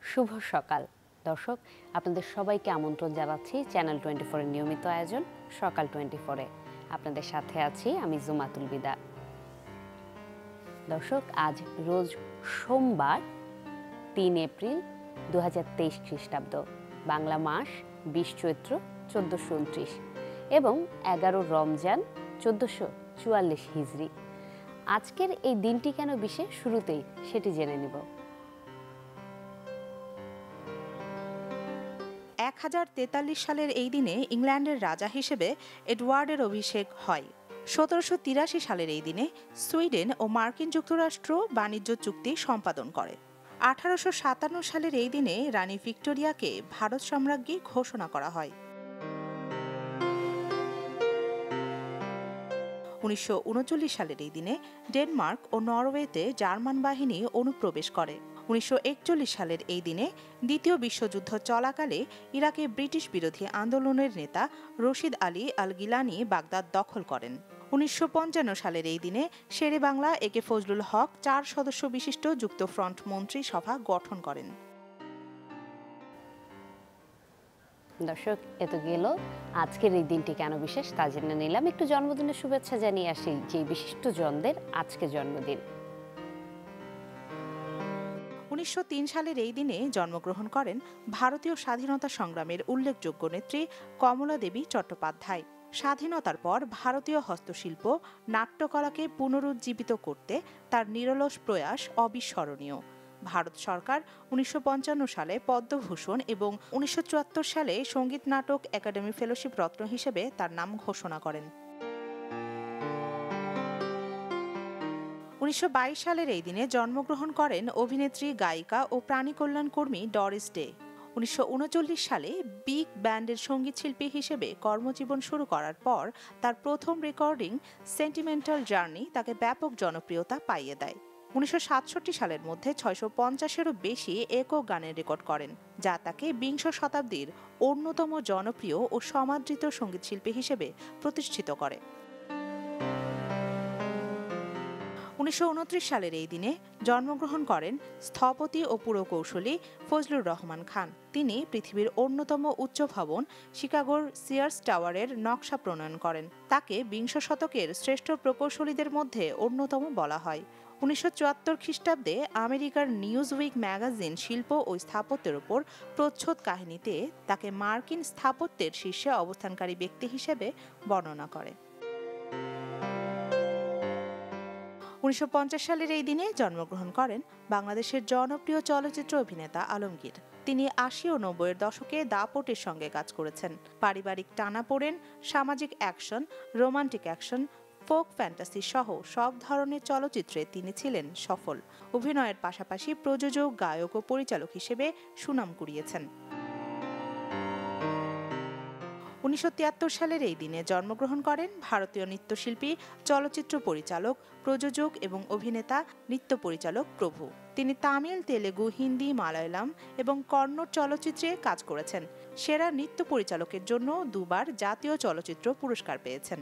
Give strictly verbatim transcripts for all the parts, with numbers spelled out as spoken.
শুভ সকাল দর্শক, আপনাদের সবাইকে আমন্ত্রণ জানাচ্ছি চ্যানেল টোয়েন্টি ফোর এর নিয়মিত আয়োজন সকাল টোয়েন্টি ফোরে। আপনাদের সাথে আছি আমি জুমাতুল বিদা। দর্শক, আজ রোজ সোমবার তিন এপ্রিল দু হাজার তেইশ খ্রিস্টাব্দ, বাংলা মাস বিশ চৈত্র চোদ্দোশো উনত্রিশ এবং এগারো রমজান চোদ্দোশো চুয়াল্লিশ হিজরি। আজকের এই দিনটি কেন বিশেষ, শুরুতেই সেটি জেনে নিব। এক হাজার তেতাল্লিশ সালের এই দিনে ইংল্যান্ডের রাজা হিসেবে এডওয়ার্ডের অভিষেক হয়। সতেরোশো তিরাশি সালের এই দিনে সুইডেন ও মার্কিন যুক্তরাষ্ট্র বাণিজ্য চুক্তি সম্পাদন করে। আঠারোশো সাতান্ন সালের এই দিনে রানী ভিক্টোরিয়াকে ভারত সম্রাজ্ঞী ঘোষণা করা হয়। উনিশশো উনচল্লিশ সালের এই দিনে ডেনমার্ক ও নরওয়েতে জার্মান বাহিনী অনুপ্রবেশ করে। উনিশশো একচল্লিশ সালের এই দিনে দ্বিতীয় বিশ্বযুদ্ধ চলাকালে ইরাকে ব্রিটিশ বিরোধী আন্দোলনের নেতা Rashid Ali al Gilani Baghdad দখল করেন। উনিশশো পঞ্চান্ন সালের এই দিনে শেরে বাংলা এ কে ফজলুল হক চার সদস্য বিশিষ্ট যুক্তফ্রন্ট মন্ত্রী সভা গঠন করেন। দর্শক, এত গেল আজকের এই দিনটি কেন বিশেষ তা জেনে নিলাম। একটু জন্মদিনের শুভেচ্ছা জানিয়ে আসি যে বিশিষ্ট জনদের আজকে জন্মদিন। উনিশশো তিন সালের এই দিনে জন্মগ্রহণ করেন ভারতীয় স্বাধীনতা সংগ্রামের উল্লেখযোগ্য নেত্রী কমলা দেবী চট্টোপাধ্যায়। স্বাধীনতার পর ভারতীয় হস্তশিল্প নাট্যকলাকে পুনরুজ্জীবিত করতে তার নিরলস প্রয়াস অবিস্মরণীয়। ভারত সরকার উনিশশো পঞ্চান্ন সালে পদ্মভূষণ এবং উনিশশো চুয়াত্তর সালে সঙ্গীত নাটক একাডেমি ফেলোশিপ রত্ন হিসেবে তার নাম ঘোষণা করেন। উনিশশো বাইশ সালের এই দিনে জন্মগ্রহণ করেন অভিনেত্রী, গায়িকা ও প্রাণী কল্যাণ কর্মী ডরিস ডে। উনিশশো উনচল্লিশ সালে বিগ ব্যান্ডের সঙ্গীতশিল্পী হিসেবে কর্মজীবন শুরু করার পর তার প্রথম রেকর্ডিং সেন্টিমেন্টাল জার্নি তাকে ব্যাপক জনপ্রিয়তা পাইয়ে দেয়। উনিশশো সাতষট্টি সালের মধ্যে ছয়শো পঞ্চাশেরও বেশি একক গানের রেকর্ড করেন, যা তাকে বিংশ শতাব্দীর অন্যতম জনপ্রিয় ও সমাদৃত সঙ্গীতশিল্পী হিসেবে প্রতিষ্ঠিত করে। উনিশশো উনত্রিশ সালের এই দিনে জন্মগ্রহণ করেন স্থপতি ও পুরকৌশলী ফজলুর রহমান খান। তিনি পৃথিবীর অন্যতম উচ্চ ভবন শিকাগোর সিয়ার্স টাওয়ারের নকশা প্রণয়ন করেন। তাকে বিংশ শতকের শ্রেষ্ঠ প্রকৌশলীদের মধ্যে অন্যতম বলা হয়। উনিশশো চুয়াত্তর খ্রিস্টাব্দে আমেরিকার নিউজ উইক ম্যাগাজিন শিল্প ও স্থাপত্যের ওপর প্রচ্ছদ কাহিনীতে তাকে মার্কিন স্থাপত্যের শীর্ষে অবস্থানকারী ব্যক্তি হিসেবে বর্ণনা করে। উনিশশো পঞ্চাশ সালের এই দিনে জন্মগ্রহণ করেন বাংলাদেশের জনপ্রিয় চলচ্চিত্র অভিনেতা আলমগীর। তিনি আশি ও নব্বইয়ের দশকে দাপটের সঙ্গে কাজ করেছেন। পারিবারিক টানাপোড়েন, সামাজিক action, romantic action, folk fantasy সহ সব ধরনের চলচ্চিত্রে তিনি ছিলেন সফল। অভিনয়ের পাশাপাশি প্রযোজক, গায়ক ও পরিচালক হিসেবে সুনাম কুড়িয়েছেন। উনিশশো তিয়াত্তর সালের এই দিনে জন্মগ্রহণ করেন ভারতীয় নৃত্যশিল্পী, চলচ্চিত্র পরিচালক, প্রযোজক এবং অভিনেতা, নৃত্য পরিচালক প্রভু। তিনি তামিল, তেলেগু, হিন্দি, মালায়ালাম এবং কন্নড় চলচ্চিত্রে কাজ করেছেন। সেরা নৃত্য পরিচালকের জন্য দুবার জাতীয় চলচ্চিত্র পুরস্কার পেয়েছেন।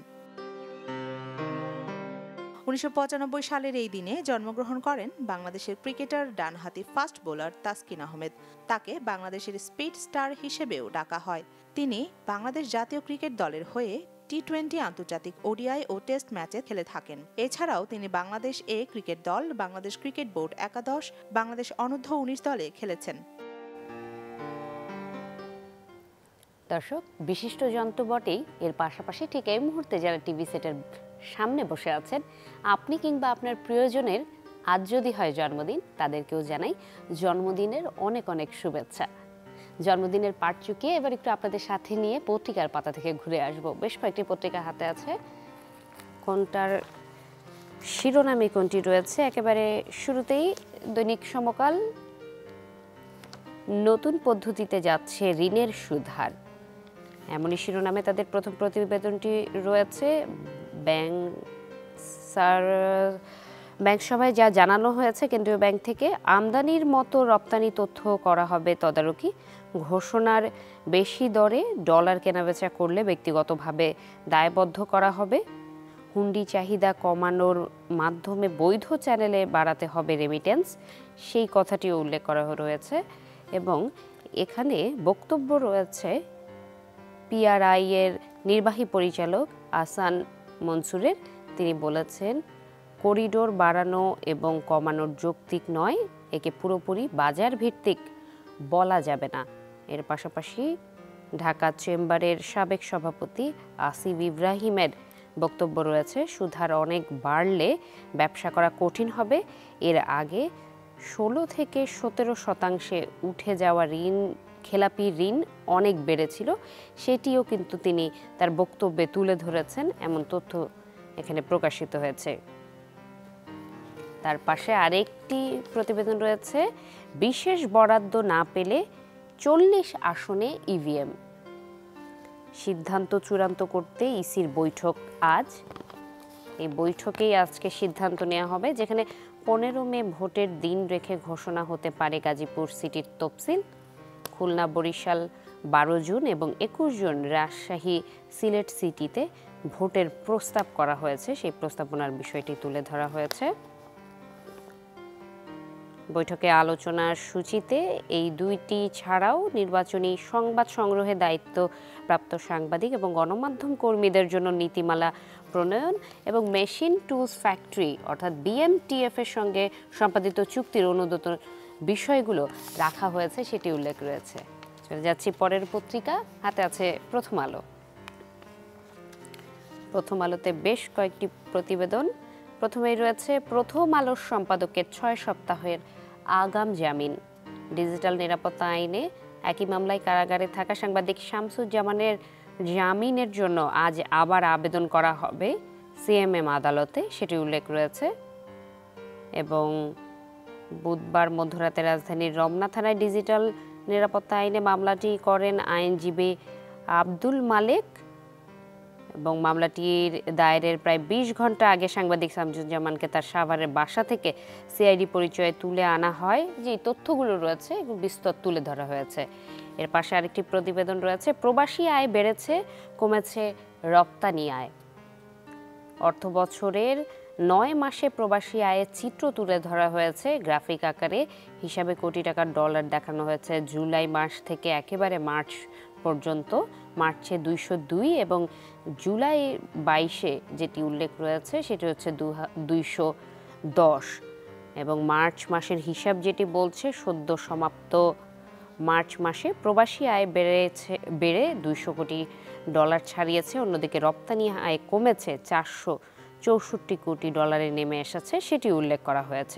উনিশশো পঁচানব্বই সালের এই দিনে জন্মগ্রহণ করেন বাংলাদেশের ক্রিকেটার, ডানহাতি ফাস্ট বোলার তাসকিন আহমেদ। তাকে বাংলাদেশের স্পিড স্টার হিসেবেও ডাকা হয়। তিনি বাংলাদেশ জাতীয় ক্রিকেট দলের হয়ে টি টোয়েন্টি আন্তর্জাতিক ওডিআই ও টেস্ট ম্যাচে খেলে থাকেন। এছাড়াও তিনি বাংলাদেশ এ ক্রিকেট দল, বাংলাদেশ ক্রিকেট বোর্ড একাদশ, বাংলাদেশ অনূর্ধ্ব উনিশ দলে খেলেছেন। দর্শক, বিশিষ্ট জন তো বটেই, এর পাশাপাশি ঠিক এই মুহূর্তে যারা টিভি সেটের সামনে বসে আছেন, আপনি কিংবা আপনার প্রিয়জনের আজ যদি হয় জন্মদিন, তাদেরকেও জানাই জন্মদিনের অনেক অনেক শুভেচ্ছা। জন্মদিনের পাট চুকিয়ে এবার একটু আপনাদের সাথে নিয়ে পত্রিকার পাতা থেকে ঘুরে আসব। বেশ কয়েকটি পত্রিকা হাতে আছে, কোনটার শিরোনামে কোনটি রয়েছে। একেবারে শুরুতেই দৈনিক সমকাল, নতুন পদ্ধতিতে যাচ্ছে ঋণের সুদহার, এমনই শিরোনামে তাদের প্রথম প্রতিবেদনটি রয়েছে। ব্যাংক স্যার ব্যাংক সভায় যা জানানো হয়েছে, কেন্দ্রীয় ব্যাংক থেকে আমদানির মতো রপ্তানি তথ্য করা হবে তদারকি। ঘোষণার বেশি দরে ডলার কেনাবেচা করলে ব্যক্তিগতভাবে দায়বদ্ধ করা হবে। হুন্ডি চাহিদা কমানোর মাধ্যমে বৈধ চ্যানেলে বাড়াতে হবে রেমিটেন্স, সেই কথাটিও উল্লেখ করা রয়েছে। এবং এখানে বক্তব্য রয়েছে পিআরআই এর নির্বাহী পরিচালক আসান মনসুরের। তিনি বলেছেন, করিডোর বাড়ানো এবং কমানোর যৌক্তিক নয়, একে পুরোপুরি বাজার ভিত্তিক বলা যাবে না। এর পাশাপাশি ঢাকা চেম্বারের সাবেক সভাপতি আসিফ ইব্রাহিমের বক্তব্য রয়েছে, সুদহার অনেক বাড়লে ব্যবসা করা কঠিন হবে। এর আগে ষোলো থেকে সতেরো শতাংশে উঠে যাওয়া ঋণ খেলাপি ঋণ অনেক বেড়েছিল, সেটিও কিন্তু তিনি তার বক্তব্যে তুলে ধরেছেন, এমন তথ্য এখানে প্রকাশিত হয়েছে। তার পাশে আরেকটি প্রতিবেদন রয়েছে, বিশেষ বরাদ্দ না পেলে চল্লিশ আসনে ইভিএম। সিদ্ধান্ত চূড়ান্ত করতে ইসির বৈঠক আজ। এই বৈঠকেই আজকে সিদ্ধান্ত নেওয়া হবে, যেখানে পনেরো মে ভোটের দিন রেখে ঘোষণা হতে পারে গাজীপুর সিটির তফসিল। খুলনা বরিশাল বারো জুন এবং একুশ জুন রাজশাহী সিলেট সিটিতে ভোটের প্রস্তাব করা হয়েছে, সেই প্রস্তাবনার বিষয়টি তুলে ধরা হয়েছে। বৈঠকে আলোচনার সূচিতে এই দুইটি ছাড়াও নির্বাচনী সংবাদ সংগ্রহে দায়িত্বপ্রাপ্ত সাংবাদিক এবং গণমাধ্যম কর্মীদের জন্য নীতিমালা প্রণয়ন এবং মেশিন টুলস ফ্যাক্টরি অর্থাৎ বিএমটিএফ এর সঙ্গে সম্পাদিত চুক্তির অনুমোদন বিষয়গুলো রাখা হয়েছে, সেটি উল্লেখ রয়েছে। চলে যাচ্ছি পরের পত্রিকা, হাতে আছে প্রথম আলো। প্রথম আলোতে বেশ কয়েকটি প্রতিবেদন। প্রথমেই রয়েছে, প্রথম আলোর সম্পাদকের ছয় সপ্তাহের আগাম জামিন। ডিজিটাল নিরাপত্তা আইনে একই মামলায় কারাগারে থাকা সাংবাদিক শামসুজ্জামানের জামিনের জন্য আজ আবার আবেদন করা হবে সিএমএম আদালতে, সেটি উল্লেখ রয়েছে। এবং বুধবার মধ্যরাতে রাজধানীর রমনা থানায় ডিজিটাল নিরাপত্তা আইনে মামলাটি করেন আইনজীবী আব্দুল মালেক এবং মামলাটির দায়েরের প্রায় বিশ ঘন্টা আগে সাংবাদিক শামসুজ্জামানকে তার সাভারের বাসা থেকে সিআইডি পরিচয়ে তুলে আনা হয়। যে তথ্যগুলো রয়েছে এগুলো বিস্তর তুলে ধরা হয়েছে। এর পাশে আরেকটি প্রতিবেদন রয়েছে, প্রবাসী আয় বেড়েছে, কমেছে রপ্তানি আয়। অর্থ বছরের নয় মাসে প্রবাসী আয়ের চিত্র তুলে ধরা হয়েছে গ্রাফিক আকারে। হিসাবে কোটি টাকার ডলার দেখানো হয়েছে জুলাই মাস থেকে একেবারে মার্চ পর্যন্ত। মার্চে দুইশো দুই এবং জুলাই বাইশে যেটি উল্লেখ রয়েছে সেটি হচ্ছে দুইশো দশ এবং মার্চ মাসের হিসাব যেটি বলছে সদ্য সমাপ্ত মার্চ মাসে প্রবাসী আয় বেড়েছে বেড়ে দুইশো কোটি ডলার ছাড়িয়েছে। অন্যদিকে রপ্তানি আয় কমেছে চারশো চৌষট্টি কোটি ডলারে নেমে এসেছে, সেটি উল্লেখ করা হয়েছে।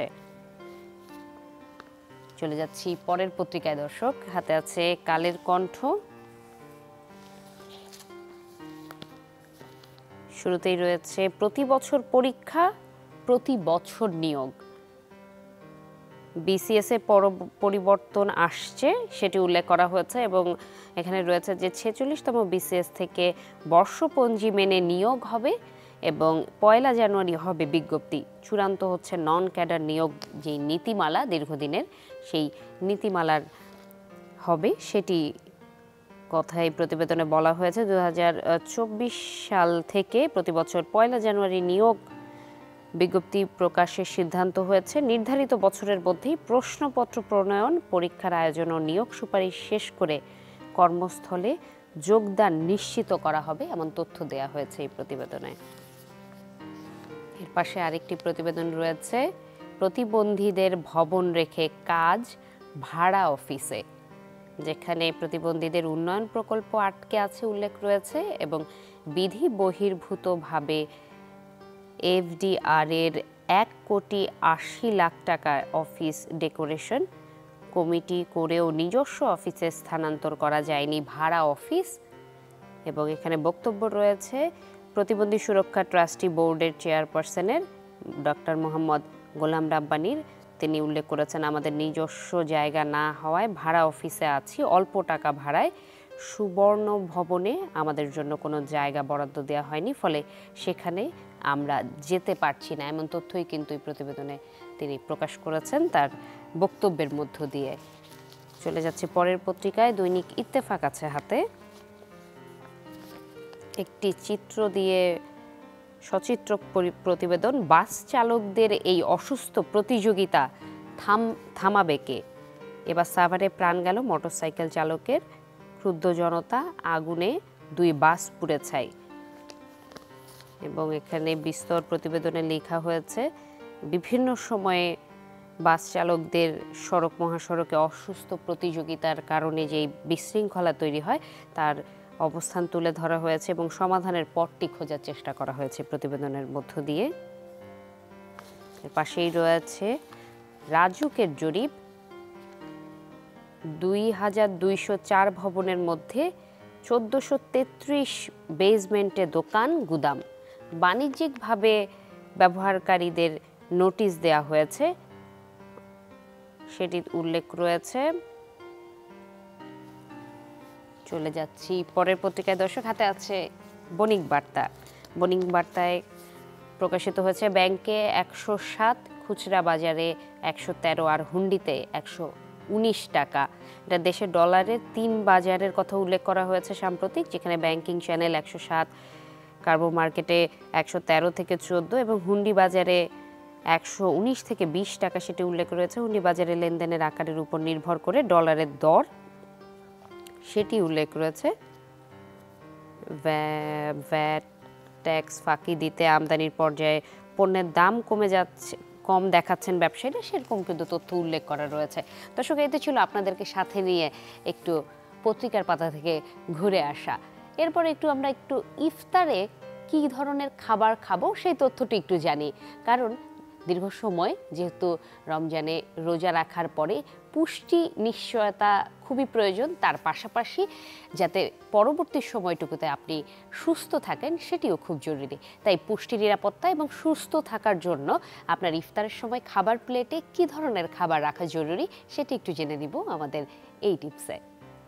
চলে যাচ্ছি পরের পত্রিকায় দর্শক, হাতে আছে কালের কণ্ঠ। শুরুতেই রয়েছে, প্রতি বছর পরীক্ষা প্রতি বছর নিয়োগ। বিসিএস এ পরিবর্তন আসছে সেটি উল্লেখ করা হয়েছে এবং এখানে রয়েছে যে ছেচল্লিশতম বিসিএস থেকে বর্ষপঞ্জি মেনে নিয়োগ হবে এবং পয়লা জানুয়ারি হবে বিজ্ঞপ্তি। চূড়ান্ত হচ্ছে নন ক্যাডার নিয়োগ যে নীতিমালা দীর্ঘদিনের, সেই নীতিমালার হবে সেটি কথাই প্রতিবেদনে বলা হয়েছে। দু হাজার চব্বিশ সাল থেকে প্রতি বছর পয়লা জানুয়ারি নিয়োগ বিজ্ঞপ্তি প্রকাশের সিদ্ধান্ত হয়েছে। নির্ধারিত বছরের মধ্যেই প্রশ্নপত্র প্রণয়ন, পরীক্ষার আয়োজন ও নিয়োগ সুপারিশ শেষ করে কর্মস্থলে যোগদান নিশ্চিত করা হবে, এমন তথ্য দেয়া হয়েছে এই প্রতিবেদনে। এর পাশে আরেকটি প্রতিবেদন রয়েছে, প্রতিবন্ধীদের ভবন রেখে কাজ ভাড়া অফিসে, যেখানে প্রতিবন্ধীদের উন্নয়ন প্রকল্প আটকে আছে উল্লেখ রয়েছে এবং বিধি বহির্ভূতভাবে এফডিআর এর এক কোটি আশি লাখ টাকা অফিস ডেকোরেশন কমিটি করেও নিজস্ব অফিসে স্থানান্তর করা যায়নি ভাড়া অফিস। এবং এখানে বক্তব্য রয়েছে প্রতিবন্ধী সুরক্ষা ট্রাস্টি বোর্ডের চেয়ারপারসনের ডক্টর মোহাম্মদ গোলাম রাব্বানির। তিনি উল্লেখ করেছেন, আমাদের নিজস্ব জায়গা না হওয়ায় ভাড়া অফিসে আছি, অল্প টাকা ভাড়ায়। সুবর্ণ ভবনে আমাদের জন্য কোনো জায়গা বরাদ্দ দেওয়া হয়নি, ফলে সেখানে আমরা যেতে পারছি না, এমন তথ্যই কিন্তু এই প্রতিবেদনে তিনি প্রকাশ করেছেন তার বক্তব্যের মধ্য দিয়ে। চলে যাচ্ছে পরের পত্রিকায়, দৈনিক ইত্তেফাক আছে হাতে। একটি চিত্র দিয়ে সচিত্র প্রতিবেদন, বাস চালকদের এই অসুস্থ প্রতিযোগিতা থাম থামাবে কে? এবার সাভারে প্রাণ গেল মোটরসাইকেল চালকের, ক্রুদ্ধ জনতা, আগুনে দুই বাস পুড়ে ছাই। এবং এখানে বিস্তর প্রতিবেদনে লেখা হয়েছে বিভিন্ন সময়ে বাস চালকদের সড়ক মহাসড়কে অসুস্থ প্রতিযোগিতার কারণে যেই বিশৃঙ্খলা তৈরি হয় তার অবস্থান তুলে ধরা হয়েছে এবং সমাধানের পথটি খোঁজার চেষ্টা করা হয়েছে প্রতিবেদনের মধ্য দিয়ে। এর পাশেই রয়েছে রাজুকের জরিপ, দুই হাজার দুইশো চার ভবনের মধ্যে চোদ্দোশো তেত্রিশ বেসমেন্টে দোকান, গুদাম। বাণিজ্যিকভাবে ব্যবহারকারীদের নোটিশ দেয়া হয়েছে, সেটির উল্লেখ রয়েছে। চলে যাচ্ছি পরের পত্রিকায়। দর্শক, হাতে আছে বণিক বার্তা। বণিক বার্তায় প্রকাশিত হয়েছে ব্যাংকে একশো সাত, খুচরা বাজারে একশো তেরো আর হুন্ডিতে একশো উনিশ টাকা। এটা দেশের ডলারের তিন বাজারের কথা উল্লেখ করা হয়েছে সাম্প্রতিক, যেখানে ব্যাংকিং চ্যানেল একশো সাত, কার্বো মার্কেটে একশো তেরো থেকে চোদ্দো এবং হুন্ডি বাজারে একশো উনিশ থেকে বিশ টাকা সেটি উল্লেখ রয়েছে। হুন্ডি বাজারে লেনদেনের আকারের উপর নির্ভর করে ডলারের দর সেটি উল্লেখ রয়েছে। ভ্যাট ট্যাক্স ফাঁকি দিতে আমদানির পর্যায়ে পণ্যের দাম কমে যাচ্ছে, কম দেখাচ্ছেন ব্যবসায়ীরা, সেরকম কিন্তু তথ্য উল্লেখ করা রয়েছে। দর্শক, এতে ছিল আপনাদেরকে সাথে নিয়ে একটু পত্রিকার পাতা থেকে ঘুরে আসা। এরপরে একটু আমরা একটু ইফতারে কী ধরনের খাবার খাবো সেই তথ্যটি একটু জানি, কারণ দীর্ঘ সময় যেহেতু রমজানে রোজা রাখার পরে পুষ্টি নিশ্চয়তা খুবই প্রয়োজন, তার পাশাপাশি যাতে পরবর্তী সময়টুকুতে আপনি সুস্থ থাকেন সেটিও খুব জরুরি। তাই পুষ্টি নিরাপত্তা এবং সুস্থ থাকার জন্য আপনার ইফতারের সময় খাবার প্লেটে কী ধরনের খাবার রাখা জরুরি সেটি একটু জেনে নিব আমাদের এই টিপসে।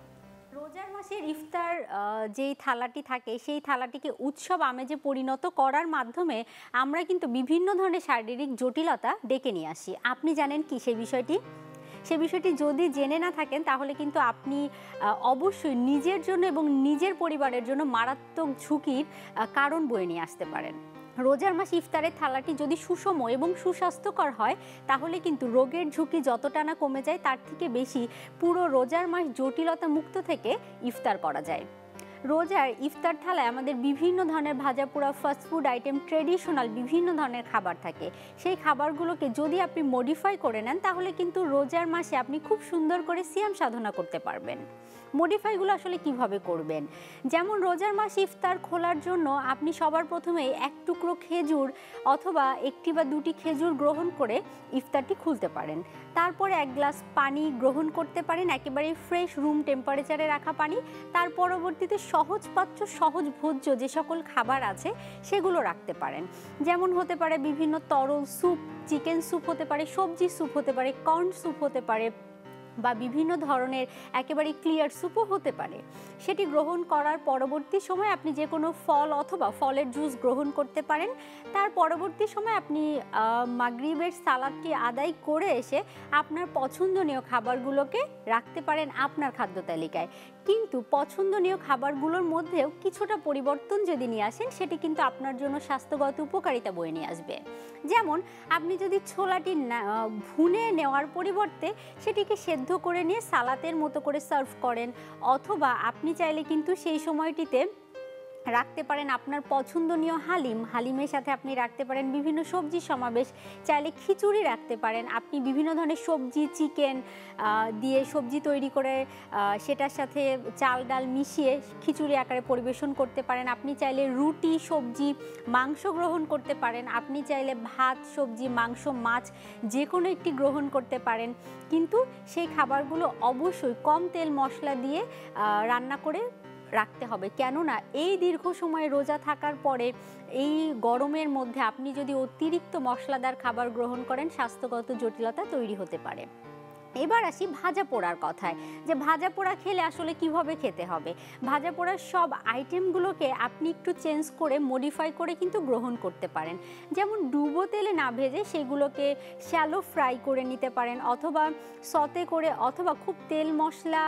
রোজার মাসের ইফতার যেই থালাটি থাকে সেই থালাটিকে উৎসব আমেজে পরিণত করার মাধ্যমে আমরা কিন্তু বিভিন্ন ধরনের শারীরিক জটিলতা ডেকে নিয়ে আসি। আপনি জানেন কি সেই বিষয়টি? সে বিষয়টি যদি জেনে না থাকেন তাহলে কিন্তু আপনি অবশ্যই নিজের জন্য এবং নিজের পরিবারের জন্য মারাত্মক ঝুঁকির কারণ বয়ে নিয়ে আসতে পারেন। রোজার মাস ইফতারের থালাটি যদি সুষম এবং সুস্বাস্থ্যকর হয় তাহলে কিন্তু রোগের ঝুঁকি যতটা না কমে যায় তার থেকে বেশি পুরো রোজার মাস জটিলতা মুক্ত থেকে ইফতার করা যায়। রোজার ইফতার থালায় আমাদের বিভিন্ন ধরনের ভাজা পোড়া ফাস্টফুড আইটেম, ট্রেডিশনাল বিভিন্ন ধরনের খাবার থাকে। সেই খাবারগুলোকে যদি আপনি মডিফাই করে নেন তাহলে কিন্তু রোজার মাসে আপনি খুব সুন্দর করে সিয়াম সাধনা করতে পারবেন। মডিফাইগুলো আসলে কিভাবে করবেন? যেমন রোজার মাস ইফতার খোলার জন্য আপনি সবার প্রথমে এক টুকরো খেজুর অথবা একটি বা দুটি খেজুর গ্রহণ করে ইফতারটি খুলতে পারেন। তারপরে এক গ্লাস পানি গ্রহণ করতে পারেন, একেবারে ফ্রেশ রুম টেম্পারেচারে রাখা পানি। তার পরবর্তীতে সহজপাচ্য সহজ ভোজ্য যে সকল খাবার আছে সেগুলো রাখতে পারেন। যেমন হতে পারে বিভিন্ন তরল স্যুপ, চিকেন স্যুপ হতে পারে, সবজি স্যুপ হতে পারে, কর্ন স্যুপ হতে পারে, বা বিভিন্ন ধরনের একেবারে ক্লিয়ার স্যুপও হতে পারে। সেটি গ্রহণ করার পরবর্তী সময় আপনি যে কোনো ফল অথবা ফলের জুস গ্রহণ করতে পারেন। তার পরবর্তী সময় আপনি মাগরিবের সালাদটি আদায় করে এসে আপনার পছন্দনীয় খাবারগুলোকে রাখতে পারেন আপনার খাদ্য তালিকায়। কিন্তু পছন্দনীয় খাবারগুলোর মধ্যেও কিছুটা পরিবর্তন যদি নিয়ে আসেন সেটি কিন্তু আপনার জন্য স্বাস্থ্যগত উপকারিতা বয়ে নিয়ে আসবে। যেমন আপনি যদি ছোলাটি ভুনে নেওয়ার পরিবর্তে সেটিকে সেদ্ধ করে নিয়ে সালাতের মতো করে সার্ভ করেন, অথবা আপনি চাইলে কিন্তু সেই সময়টিতে রাখতে পারেন আপনার পছন্দনীয় হালিম, হালিমের সাথে আপনি রাখতে পারেন বিভিন্ন সবজি সমাবেশ, চাইলে খিচুড়ি রাখতে পারেন। আপনি বিভিন্ন ধরনের সবজি, চিকেন দিয়ে সবজি তৈরি করে সেটার সাথে চাল ডাল মিশিয়ে খিচুড়ি আকারে পরিবেশন করতে পারেন। আপনি চাইলে রুটি, সবজি, মাংস গ্রহণ করতে পারেন। আপনি চাইলে ভাত, সবজি, মাংস, মাছ যে কোনো একটি গ্রহণ করতে পারেন। কিন্তু সেই খাবারগুলো অবশ্যই কম তেল মশলা দিয়ে রান্না করে রাখতে হবে, কেননা এই দীর্ঘ সময় রোজা থাকার পরে এই গরমের মধ্যে আপনি যদি অতিরিক্ত মশলাদার খাবার গ্রহণ করেন স্বাস্থ্যগত জটিলতা তৈরি হতে পারে। এবার আসি ভাজা পোড়ার কথায়, যে ভাজা পোড়া খেলে আসলে কিভাবে খেতে হবে। ভাজা পোড়ার সব আইটেমগুলোকে আপনি একটু চেঞ্জ করে মডিফাই করে কিন্তু গ্রহণ করতে পারেন। যেমন ডুবো তেলে না ভেজে সেগুলোকে শ্যালো ফ্রাই করে নিতে পারেন, অথবা সতে করে, অথবা খুব তেল মশলা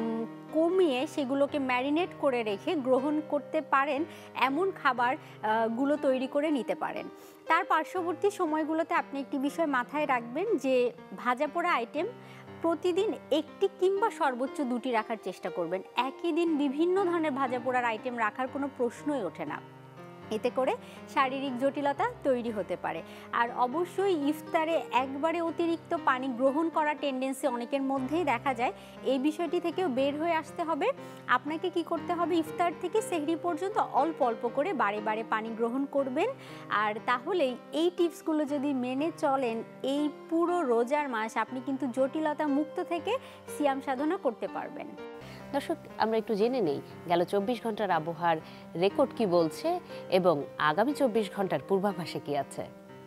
কমিয়ে সেগুলোকে ম্যারিনেট করে রেখে গ্রহণ করতে পারেন। এমন খাবার গুলো তৈরি করে নিতে পারেন। তার পার্শ্ববর্তী সময়গুলোতে আপনি একটি বিষয় মাথায় রাখবেন যে ভাজা পোড়া আইটেম প্রতিদিন একটি কিংবা সর্বোচ্চ দুটি রাখার চেষ্টা করবেন। একই দিন বিভিন্ন ধরনের ভাজা পোড়ার আইটেম রাখার কোনো প্রশ্নই ওঠে না, এতে করে শারীরিক জটিলতা তৈরি হতে পারে। আর অবশ্যই ইফতারে একবারে অতিরিক্ত পানি গ্রহণ করার টেন্ডেন্সি অনেকের মধ্যেই দেখা যায়, এই বিষয়টি থেকেও বের হয়ে আসতে হবে। আপনাকে কি করতে হবে, ইফতার থেকে সেহরি পর্যন্ত অল্প অল্প করে বারে বারে পানি গ্রহণ করবেন। আর তাহলেই এই টিপসগুলো যদি মেনে চলেন, এই পুরো রোজার মাস আপনি কিন্তু জটিলতা মুক্ত থেকে সিয়াম সাধনা করতে পারবেন। দর্শক, আমরা একটু জেনে নেই গেল চব্বিশ ঘন্টার আবহাওয়ার রেকর্ড কি বলছে এবং আগামী চব্বিশ ঘন্টার পূর্বাভাসে কি আছে।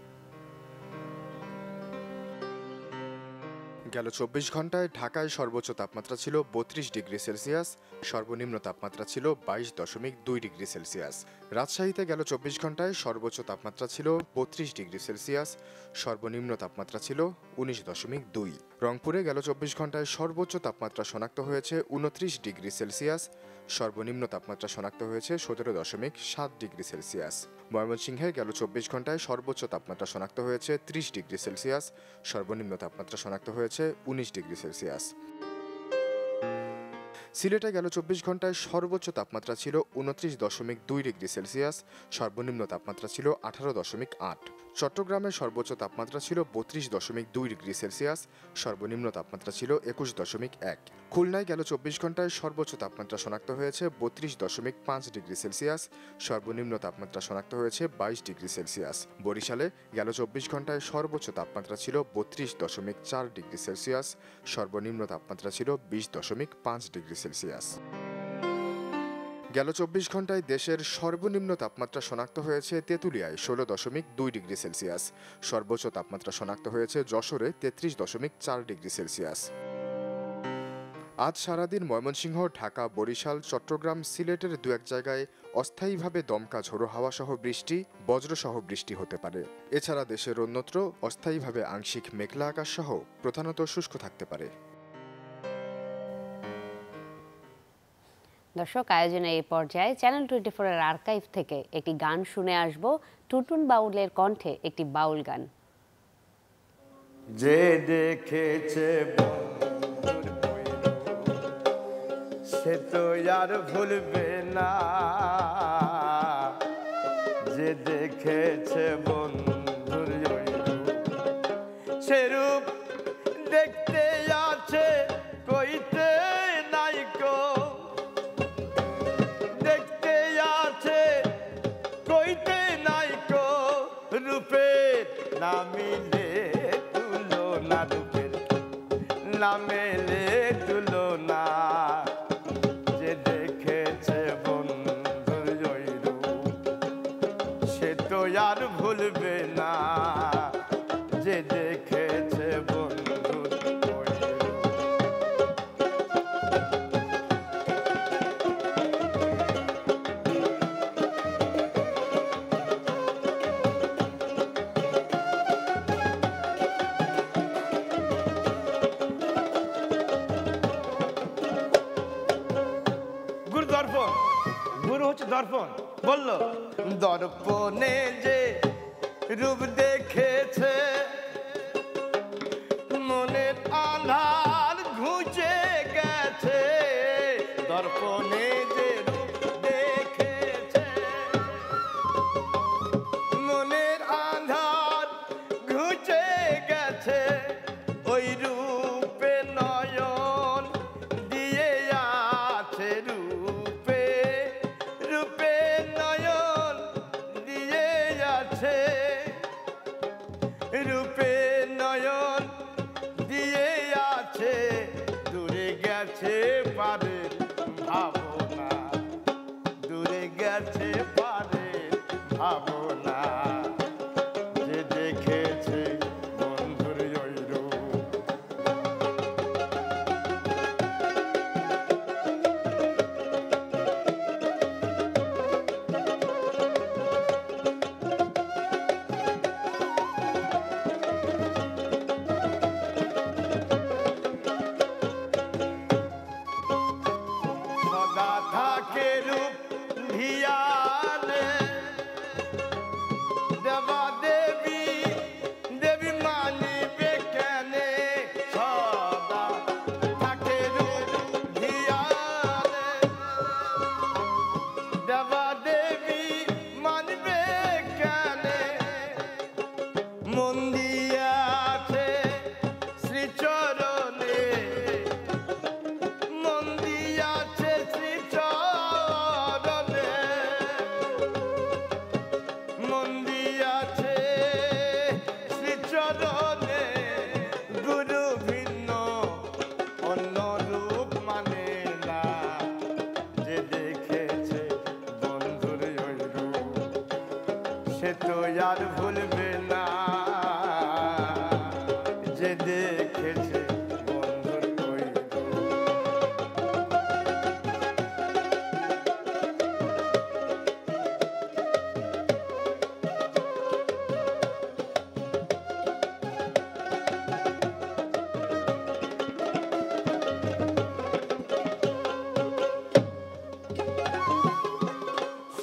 গেল চব্বিশ ঘন্টায় ঢাকায় সর্বোচ্চ তাপমাত্রা ছিল বত্রিশ ডিগ্রি সেলসিয়াস, সর্বনিম্ন তাপমাত্রা ছিল বাইশ দশমিক দুই ডিগ্রি সেলসিয়াস। রাজশাহীতে গেল চব্বিশ ঘন্টায় সর্বোচ্চ তাপমাত্রা ছিল বত্রিশ ডিগ্রি সেলসিয়াস, সর্বনিম্ন তাপমাত্রা ছিল উনিশ দশমিক দুই। রংপুরে গেল চব্বিশ ঘন্টায় সর্বোচ্চ তাপমাত্রা শনাক্ত হয়েছে উনত্রিশ ডিগ্রি সেলসিয়াস, সর্বনিম্ন তাপমাত্রা শনাক্ত হয়েছে সতেরো দশমিক সাত ডিগ্রি সেলসিয়াস। ময়মনসিংহে গেল চব্বিশ ঘন্টায় সর্বোচ্চ তাপমাত্রা শনাক্ত হয়েছে ত্রিশ ডিগ্রি সেলসিয়াস, সর্বনিম্ন তাপমাত্রা শনাক্ত হয়েছে উনিশ ডিগ্রি সেলসিয়াস। সিলেটে গেল চব্বিশ ঘন্টায় সর্বোচ্চ তাপমাত্রা ছিল উনত্রিশ দশমিক দুই ডিগ্রি সেলসিয়াস, সর্বনিম্ন তাপমাত্রা ছিল আঠারো দশমিক আট। চট্টগ্রামের সর্বোচ্চ তাপমাত্রা ছিল বত্রিশ দশমিক দুই ডিগ্রি সেলসিয়াস, সর্বনিম্ন তাপমাত্রা ছিল একুশ দশমিক এক। খুলনায় গেল চব্বিশ ঘন্টায় সর্বোচ্চ তাপমাত্রা শনাক্ত হয়েছে বত্রিশ দশমিক পাঁচ ডিগ্রি সেলসিয়াস, সর্বনিম্ন তাপমাত্রা শনাক্ত হয়েছে বাইশ ডিগ্রি সেলসিয়াস। বরিশালে গেল চব্বিশ ঘন্টায় সর্বোচ্চ তাপমাত্রা ছিল বত্রিশ দশমিক চার ডিগ্রি সেলসিয়াস, সর্বনিম্ন তাপমাত্রা ছিল বিশ দশমিক পাঁচ ডিগ্রি সেলসিয়াস। গেল চব্বিশ ঘন্টায় দেশের সর্বনিম্ন তাপমাত্রা শনাক্ত হয়েছে তেঁতুলিয়ায় ষোলো দশমিক দুই ডিগ্রি সেলসিয়াস, সর্বোচ্চ তাপমাত্রা শনাক্ত হয়েছে যশোরে তেত্রিশ দশমিক চার ডিগ্রি সেলসিয়াস। আজ সারাদিন ময়মনসিংহ, ঢাকা, বরিশাল, চট্টগ্রাম, সিলেটের দু এক জায়গায় অস্থায়ীভাবে দমকা ঝোড়ো হাওয়া সহ বৃষ্টি, বজ্রসহ বৃষ্টি হতে পারে। এছাড়া দেশের অন্যত্র অস্থায়ীভাবে আংশিক মেঘলা আকাশ সহ প্রধানত শুষ্ক থাকতে পারে। দর্শক, আয়োজনে এই পর্যায়ে চ্যানেল টোয়েন্টি ফোর এর আর্কাইভ থেকে একটি গান শুনে আসব, টুটুন বাউলের কণ্ঠে একটি বাউল গান। যে দেখেছে সে তো আর ভুলবে না, যে দেখেছে বন্ধুর সেরূপ দেখতে আছে কইতে নাই কো, দেখতে আছে কইতে নাই কো, রূপের না মিলে তুলনা, রূপের না মেলে তুলনা, যে দেখেছে বন্ধুর ওই রূপ সে তো আর ভুলবে না, যে দেখেছে বন্ধুর ওই রূপ। গুরু দর্পণ, গুরু হচ্ছে দর্পণ। বলল দর্পণে যে রূপ দেখেছে, মনের আধার ঘুচে গেছে, দর্পণে যে রূপ দেখেছে, মনের আধার ঘুচে গেছে, ওই রূপে নয়ন দিয়ে আছে, রূপে রূপে নয়ন দিয়ে আছে, রূপে নয়ন দিয়ে আছে, দূরে গেছে পারে ভাবনা,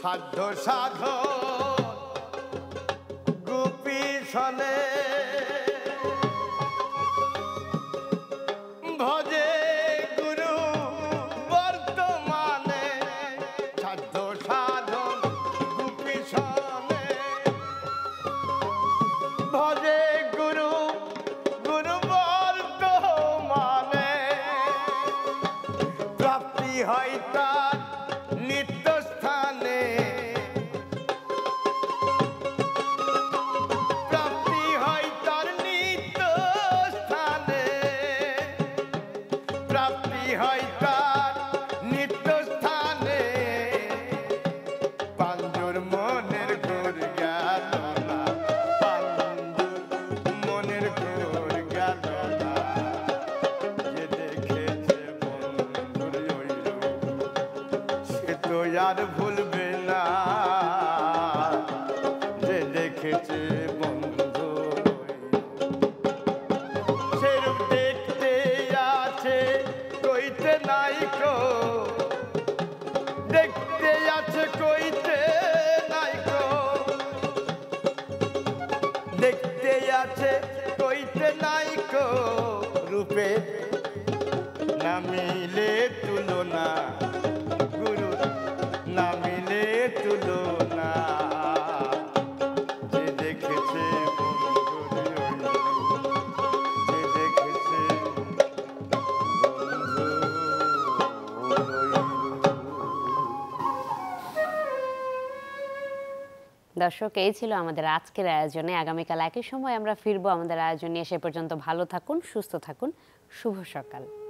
সাধ্য সাধন গুপি শনে ভজে গুরু বর্তমানে সাধ্য সাধন গুপি শনে ভজে গুরু গুরু বর্তমানে প্রাপ্তি হয় তার নিত্য স্থানে প্রাপ্তি হয় তার নিত্য স্থানে প্রাপ্তি হয় তার নিত্য স্থানে পাঞ্জুর মনের ঘোর গেল না পাঞ্জুর মনের ঘোর গেল না যে দেখেছে বন্ধুর ওই রূপ সে তো আর ভুলবে না যে দেখেছে বন্ধু সেরূপ দেখতে আছে কইতে নাই কো দেখতে আছে কইতে নাই কো দেখতে আছে কইতে নাই কো রূপে না মিলে তুলনা গুরু না মিলে তুলনা যে দেখেছে বন্ধুর ওই রূপ, যে দেখেছে বন্ধুর ওই রূপ। দর্শক, এই ছিল আমাদের আজকের আয়োজনে। আগামীকাল একই সময় আমরা ফিরবো আমাদের আয়োজন নিয়ে। সে পর্যন্ত ভালো থাকুন, সুস্থ থাকুন। শুভ সকাল।